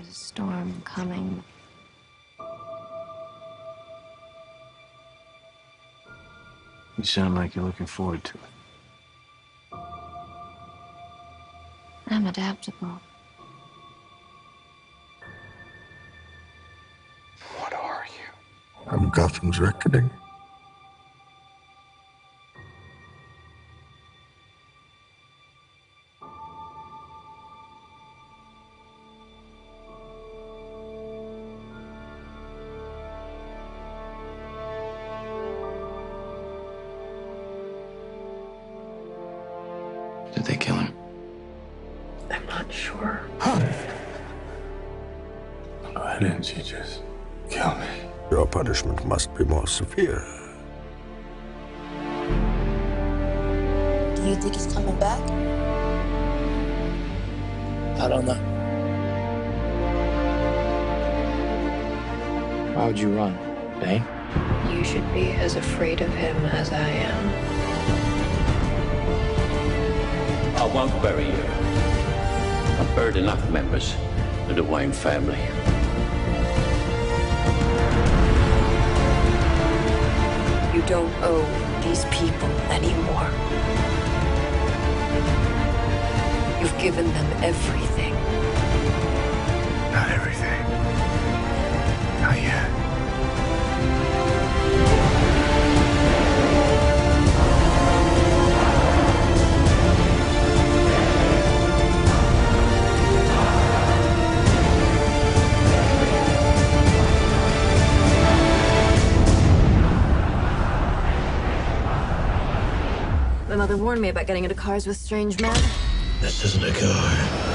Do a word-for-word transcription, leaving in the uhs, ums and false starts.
There's a storm coming. You sound like you're looking forward to it. I'm adaptable. What are you? I'm Gotham's reckoning. Did they kill him? I'm not sure. Why didn't you just kill me? Your punishment must be more severe. Do you think he's coming back? I don't know. Why would you run, Bane? You should be as afraid of him as I am. I won't bury you. I've buried enough members of the Wang family. You don't owe these people anymore. You've given them everything. Not everything. Not yet. My mother warned me about getting into cars with strange men. This isn't a car.